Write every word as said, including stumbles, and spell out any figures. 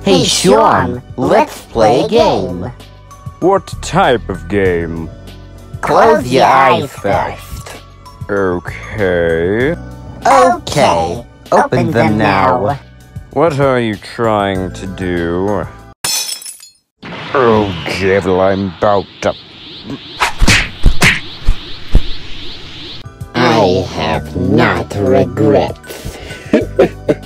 Hey Sean, let's play a game. What type of game? Close your eyes first. Okay. Okay, open them now. What are you trying to do? Oh, devil, I'm about to... I have not regrets.